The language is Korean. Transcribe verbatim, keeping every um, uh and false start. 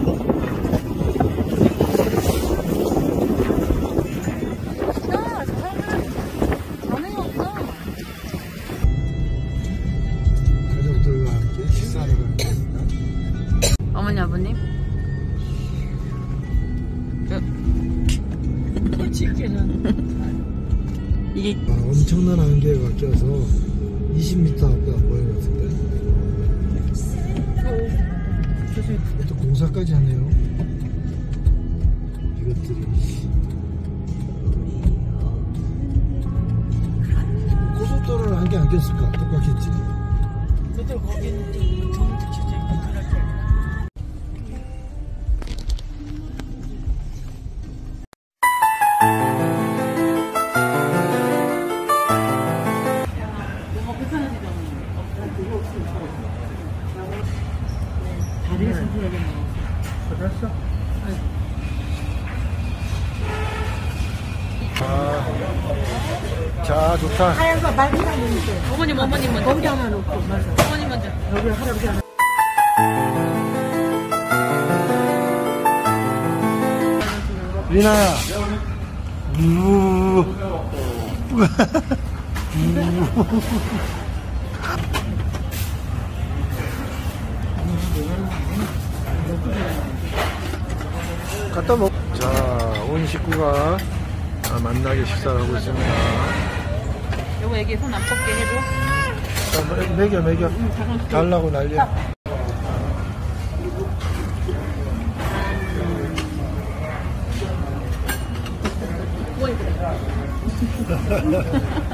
가족들과 함께 식사하러 가는 겁니다. 어머니 아버님? 이게 아, 엄청난 안개가 껴서 이십 미터 앞에 안 보이는 것 같은데. 또 공사까지 하네요. 이것들이 고속도로를 안개 안 꼈을까? 똑같겠지. 그들 거기는 정특시죠. 다리에 손질하게 나왔어. 그랬어? 아, 자, 좋다. 하얀 거 말기랑 먹는데. 어머님 어머님 먼저. 거기 하나 놓고 맞아. 어머님 먼저. 여기 할아버지 하나. 리나야. 우. 갖다 먹. 자, 온 식구가 만나게 식사를 하고 있습니다. 요거 애기 손 안 뻗게 해줘. 자, 먹여, 먹여. 달라고 난리야. 뭐 이거.